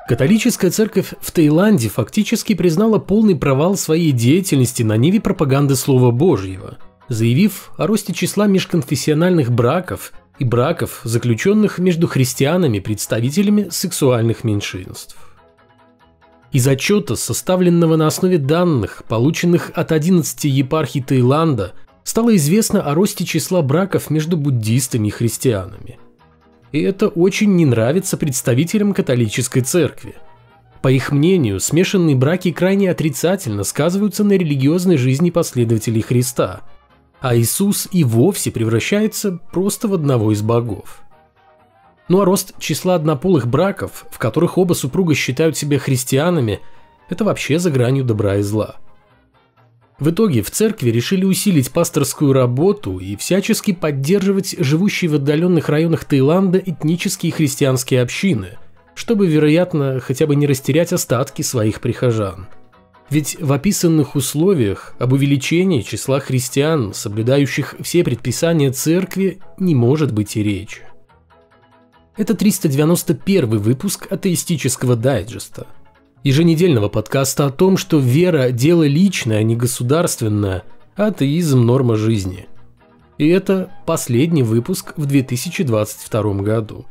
Католическая церковь в Таиланде фактически признала полный провал своей деятельности на ниве пропаганды Слова Божьего, заявив о росте числа межконфессиональных браков и браков, заключенных между христианами, представителями сексуальных меньшинств. Из отчета, составленного на основе данных, полученных от 11 епархий Таиланда, стало известно о росте числа браков между буддистами и христианами. И это очень не нравится представителям католической церкви. По их мнению, смешанные браки крайне отрицательно сказываются на религиозной жизни последователей Христа, а Иисус и вовсе превращается просто в одного из богов. Ну а рост числа однополых браков, в которых оба супруга считают себя христианами, это вообще за гранью добра и зла. В итоге в церкви решили усилить пасторскую работу и всячески поддерживать живущие в отдаленных районах Таиланда этнические христианские общины, чтобы, вероятно, хотя бы не растерять остатки своих прихожан. Ведь в описанных условиях об увеличении числа христиан, соблюдающих все предписания церкви, не может быть и речи. Это 391 выпуск атеистического дайджеста. Еженедельного подкаста о том, что вера – дело личное, а не государственное, а атеизм – норма жизни. И это последний выпуск в 2022 году.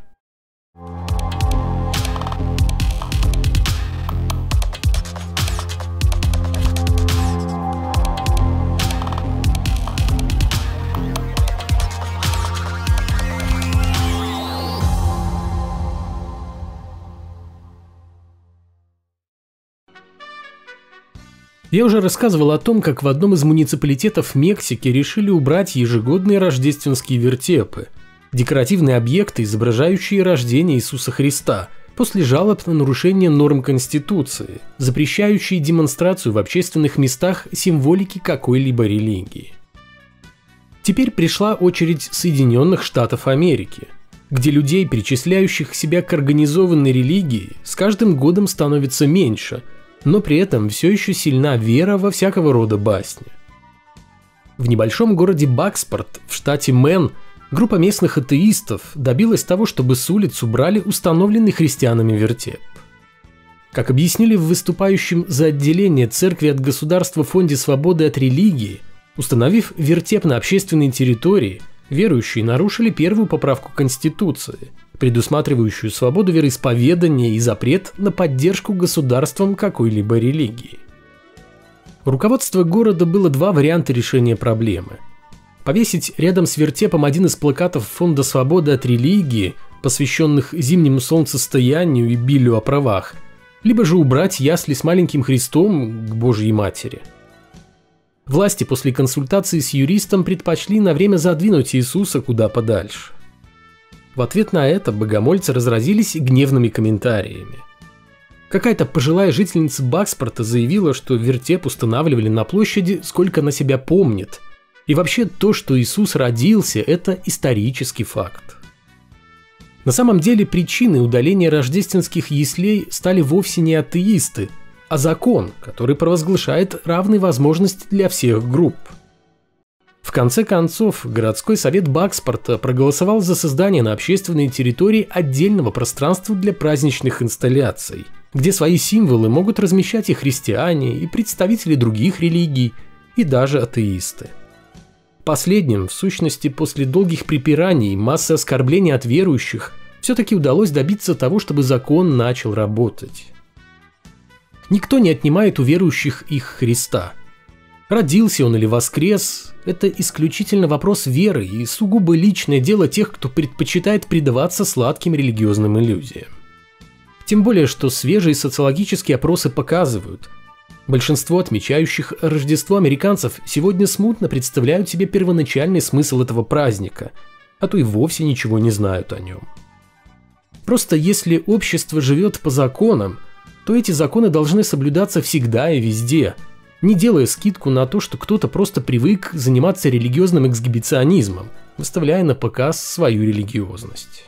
Я уже рассказывал о том, как в одном из муниципалитетов Мексики решили убрать ежегодные рождественские вертепы – декоративные объекты, изображающие рождение Иисуса Христа, после жалоб на нарушение норм Конституции, запрещающие демонстрацию в общественных местах символики какой-либо религии. Теперь пришла очередь Соединенных Штатов Америки, где людей, причисляющих себя к организованной религии, с каждым годом становится меньше – но при этом все еще сильна вера во всякого рода басни. В небольшом городе Бакспорт в штате Мэн группа местных атеистов добилась того, чтобы с улиц убрали установленный христианами вертеп. Как объяснили в выступающем за отделение церкви от государства фонде свободы от религии, установив вертеп на общественной территории, верующие нарушили первую поправку Конституции, предусматривающую свободу вероисповедания и запрет на поддержку государством какой-либо религии. У руководства города было два варианта решения проблемы. Повесить рядом с вертепом один из плакатов Фонда свободы от религии, посвященных зимнему солнцестоянию и Биллю о правах, либо же убрать ясли с маленьким Христом к Божьей Матери. Власти после консультации с юристом предпочли на время задвинуть Иисуса куда подальше. В ответ на это богомольцы разразились гневными комментариями. Какая-то пожилая жительница Бакспорта заявила, что вертеп устанавливали на площади, сколько она себя помнит. И вообще то, что Иисус родился, это исторический факт. На самом деле причиной удаления рождественских яслей стали вовсе не атеисты, а закон, который провозглашает равные возможности для всех групп. В конце концов, городской совет Бакспорта проголосовал за создание на общественной территории отдельного пространства для праздничных инсталляций, где свои символы могут размещать и христиане, и представители других религий, и даже атеисты. Последним, в сущности, после долгих припираний и массы оскорблений от верующих, все-таки удалось добиться того, чтобы закон начал работать. Никто не отнимает у верующих их Христа. Родился он или воскрес – это исключительно вопрос веры и сугубо личное дело тех, кто предпочитает предаваться сладким религиозным иллюзиям. Тем более, что свежие социологические опросы показывают, большинство отмечающих Рождество американцев сегодня смутно представляют себе первоначальный смысл этого праздника, а то и вовсе ничего не знают о нем. Просто если общество живет по законам, то эти законы должны соблюдаться всегда и везде, не делая скидку на то, что кто-то просто привык заниматься религиозным эксгибиционизмом, выставляя на показ свою религиозность.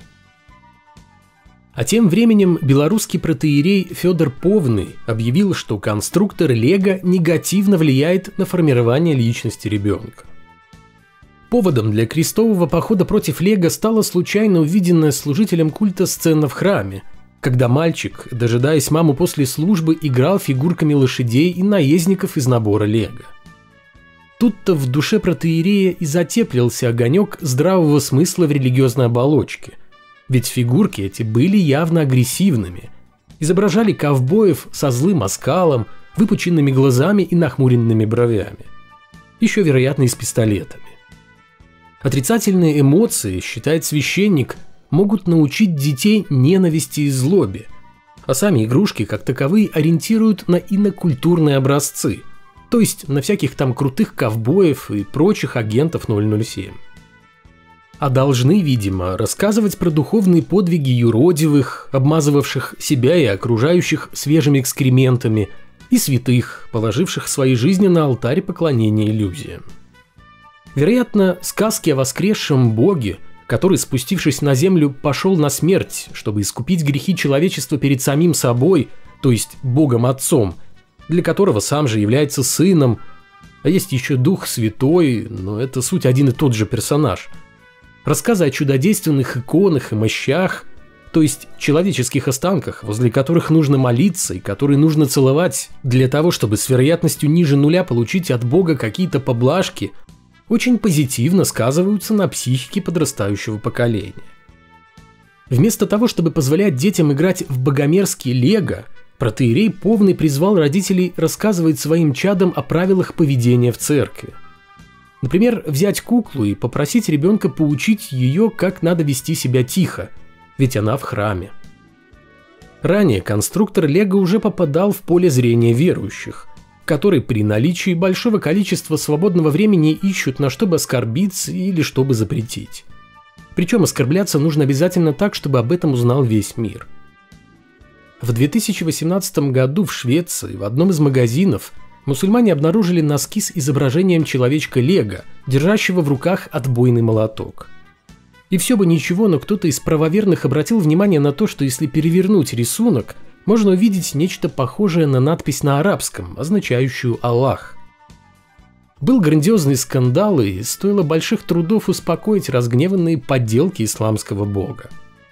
А тем временем белорусский протоиерей Федор Повный объявил, что конструктор Лего негативно влияет на формирование личности ребенка. Поводом для крестового похода против Лего стала случайно увиденная служителем культа сцена в храме, когда мальчик, дожидаясь маму после службы, играл фигурками лошадей и наездников из набора лего. Тут-то в душе протоиерея и затеплился огонек здравого смысла в религиозной оболочке, ведь фигурки эти были явно агрессивными, изображали ковбоев со злым оскалом, выпученными глазами и нахмуренными бровями, еще, вероятно, и с пистолетами. Отрицательные эмоции, считает священник, могут научить детей ненависти и злобе, а сами игрушки как таковые ориентируют на инокультурные образцы, то есть на всяких там крутых ковбоев и прочих агентов 007. А должны, видимо, рассказывать про духовные подвиги юродивых, обмазывавших себя и окружающих свежими экскрементами, и святых, положивших свои жизни на алтарь поклонения иллюзиям. Вероятно, сказки о воскресшем Боге, который, спустившись на землю, пошел на смерть, чтобы искупить грехи человечества перед самим собой, то есть Богом Отцом, для которого сам же является Сыном, а есть еще Дух Святой, но это суть один и тот же персонаж. Рассказы о чудодейственных иконах и мощах, то есть человеческих останках, возле которых нужно молиться и которые нужно целовать для того, чтобы с вероятностью ниже нуля получить от Бога какие-то поблажки, очень позитивно сказываются на психике подрастающего поколения. Вместо того, чтобы позволять детям играть в богомерзкие лего, протоиерей Повный призвал родителей рассказывать своим чадам о правилах поведения в церкви. Например, взять куклу и попросить ребенка поучить ее, как надо вести себя тихо, ведь она в храме. Ранее конструктор лего уже попадал в поле зрения верующих, которые при наличии большого количества свободного времени ищут, на что бы оскорбиться или чтобы запретить. Причем оскорбляться нужно обязательно так, чтобы об этом узнал весь мир. В 2018 году в Швеции в одном из магазинов мусульмане обнаружили носки с изображением человечка Лего, держащего в руках отбойный молоток. И все бы ничего, но кто-то из правоверных обратил внимание на то, что если перевернуть рисунок, можно увидеть нечто похожее на надпись на арабском, означающую «Аллах». Был грандиозный скандал, и стоило больших трудов успокоить разгневанные подделки исламского бога.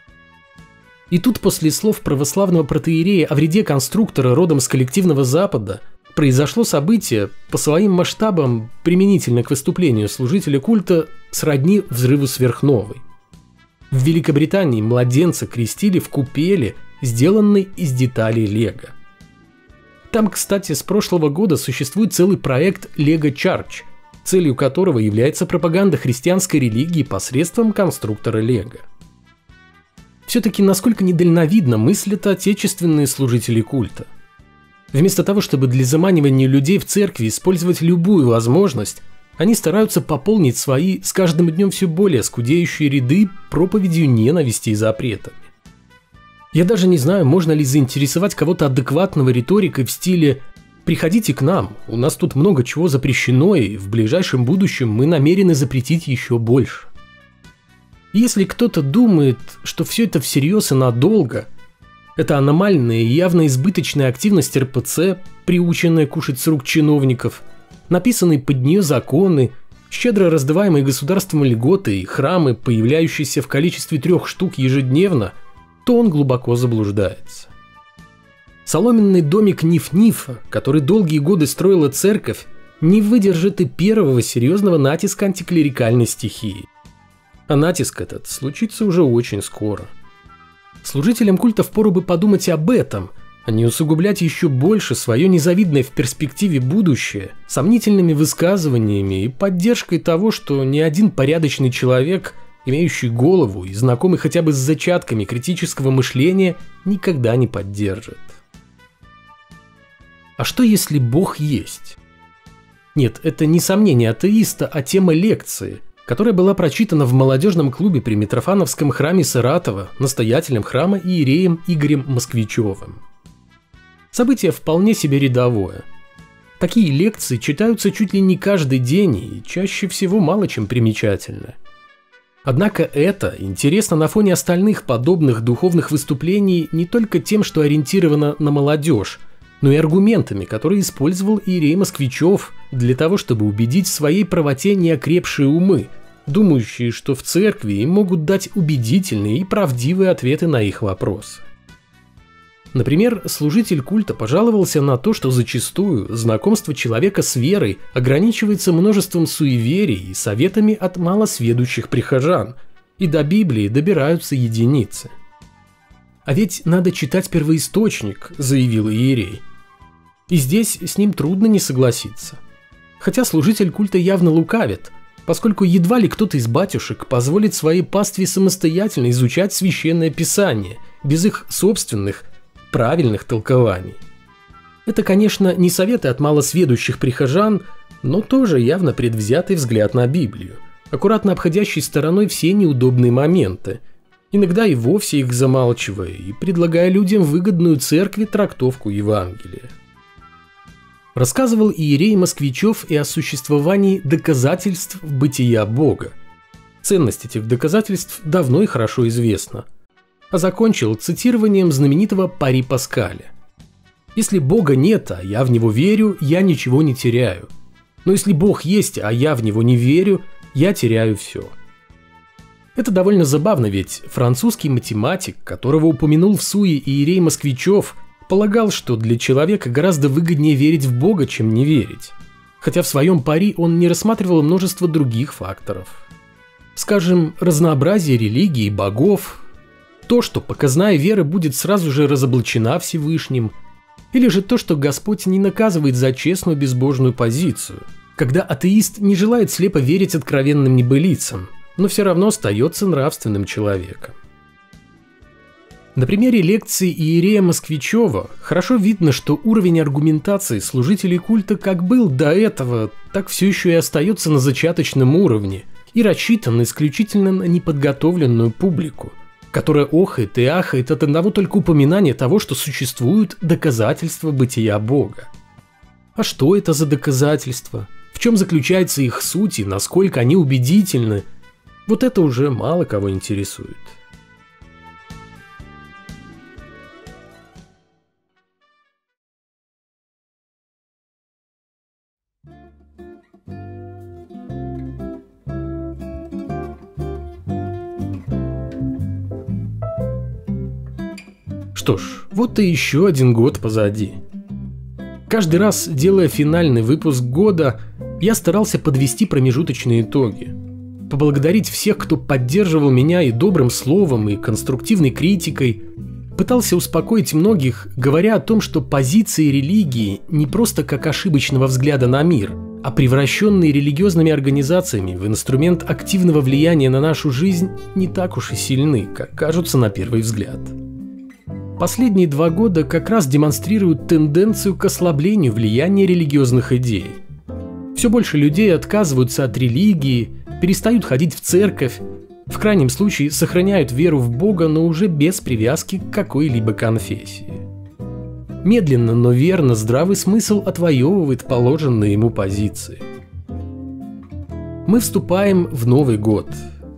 И тут после слов православного протоиерея о вреде конструктора родом с коллективного Запада произошло событие, по своим масштабам, применительно к выступлению служителя культа, сродни взрыву сверхновой. В Великобритании младенца крестили в купели, сделанной из деталей лего. Там, кстати, с прошлого года существует целый проект Lego Church, целью которого является пропаганда христианской религии посредством конструктора лего. Все-таки насколько недальновидно мыслят отечественные служители культа. Вместо того, чтобы для заманивания людей в церкви использовать любую возможность, они стараются пополнить свои с каждым днем все более скудеющие ряды проповедью ненависти и запретами. Я даже не знаю, можно ли заинтересовать кого-то адекватного риторикой в стиле «Приходите к нам, у нас тут много чего запрещено, и в ближайшем будущем мы намерены запретить еще больше». Если кто-то думает, что все это всерьез и надолго, это аномальная и явно избыточная активность РПЦ, приученная кушать с рук чиновников, написанные под нее законы, щедро раздаваемые государством льготы и храмы, появляющиеся в количестве 3 штук ежедневно, то он глубоко заблуждается. Соломенный домик Ниф-Нифа, который долгие годы строила церковь, не выдержит и первого серьезного натиска антиклерикальной стихии. А натиск этот случится уже очень скоро. Служителям культа впору бы подумать об этом, а не усугублять еще больше свое незавидное в перспективе будущее сомнительными высказываниями и поддержкой того, что ни один порядочный человек, имеющий голову и знакомый хотя бы с зачатками критического мышления, никогда не поддержит. А что если Бог есть? Нет, это не сомнение атеиста, а тема лекции, которая была прочитана в молодежном клубе при Митрофановском храме Саратова настоятелем храма иереем Игорем Москвичевым. Событие вполне себе рядовое. Такие лекции читаются чуть ли не каждый день и чаще всего мало чем примечательны. Однако это интересно на фоне остальных подобных духовных выступлений не только тем, что ориентировано на молодежь, но и аргументами, которые использовал иерей Москвичев для того, чтобы убедить в своей правоте неокрепшие умы, думающие, что в церкви им могут дать убедительные и правдивые ответы на их вопросы. Например, служитель культа пожаловался на то, что зачастую знакомство человека с верой ограничивается множеством суеверий и советами от малосведущих прихожан, и до Библии добираются единицы. «А ведь надо читать первоисточник», – заявил иерей. И здесь с ним трудно не согласиться. Хотя служитель культа явно лукавит, поскольку едва ли кто-то из батюшек позволит своей пастве самостоятельно изучать священное писание, без их собственных, правильных толкований. Это, конечно, не советы от малосведущих прихожан, но тоже явно предвзятый взгляд на Библию, аккуратно обходящий стороной все неудобные моменты, иногда и вовсе их замалчивая и предлагая людям выгодную церкви трактовку Евангелия. Рассказывал иерей Москвичев и о существовании доказательств бытия Бога. Ценность этих доказательств давно и хорошо известна. А закончил цитированием знаменитого Пари Паскаля. «Если Бога нет, а я в Него верю, я ничего не теряю. Но если Бог есть, а я в Него не верю, я теряю все». Это довольно забавно, ведь французский математик, которого упомянул в суе иерей Москвичев, полагал, что для человека гораздо выгоднее верить в Бога, чем не верить. Хотя в своем пари он не рассматривал множество других факторов. Скажем, разнообразие религий и богов, то, что показная вера будет сразу же разоблачена Всевышним, или же то, что Господь не наказывает за честную безбожную позицию, когда атеист не желает слепо верить откровенным небылицам, но все равно остается нравственным человеком. На примере лекции иерея Москвичева хорошо видно, что уровень аргументации служителей культа как был до этого, так все еще и остается на зачаточном уровне и рассчитан исключительно на неподготовленную публику, которая охает и ахает от одного только упоминания того, что существуют доказательства бытия Бога. А что это за доказательства? В чем заключается их суть и насколько они убедительны? Вот это уже мало кого интересует. Что ж, вот и еще один год позади. Каждый раз, делая финальный выпуск года, я старался подвести промежуточные итоги. Поблагодарить всех, кто поддерживал меня и добрым словом, и конструктивной критикой. Пытался успокоить многих, говоря о том, что позиции религии не просто как ошибочного взгляда на мир, а превращенные религиозными организациями в инструмент активного влияния на нашу жизнь не так уж и сильны, как кажутся на первый взгляд. Последние 2 года как раз демонстрируют тенденцию к ослаблению влияния религиозных идей. Все больше людей отказываются от религии, перестают ходить в церковь, в крайнем случае сохраняют веру в Бога, но уже без привязки к какой-либо конфессии. Медленно, но верно здравый смысл отвоевывает положенные ему позиции. Мы вступаем в Новый год.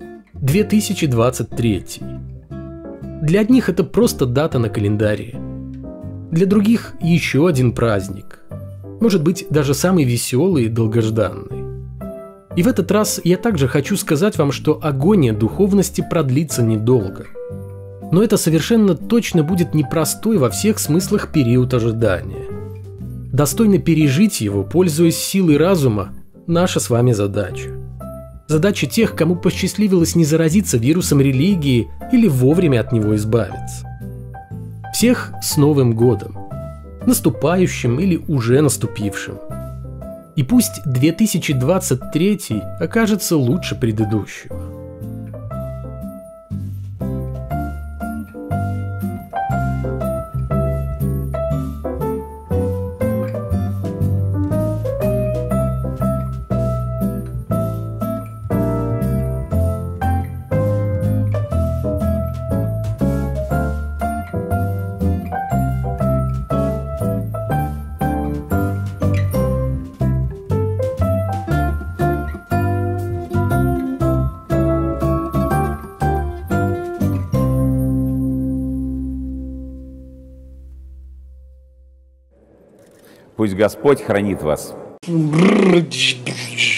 2023. Для одних это просто дата на календаре. Для других еще один праздник. Может быть, даже самый веселый и долгожданный. И в этот раз я также хочу сказать вам, что агония духовности продлится недолго. Но это совершенно точно будет непростой во всех смыслах период ожидания. Достойно пережить его, пользуясь силой разума, наша с вами задача. Задача тех, кому посчастливилось не заразиться вирусом религии или вовремя от него избавиться. Всех с Новым годом, наступающим или уже наступившим. И пусть 2023 окажется лучше предыдущего. Пусть Господь хранит вас.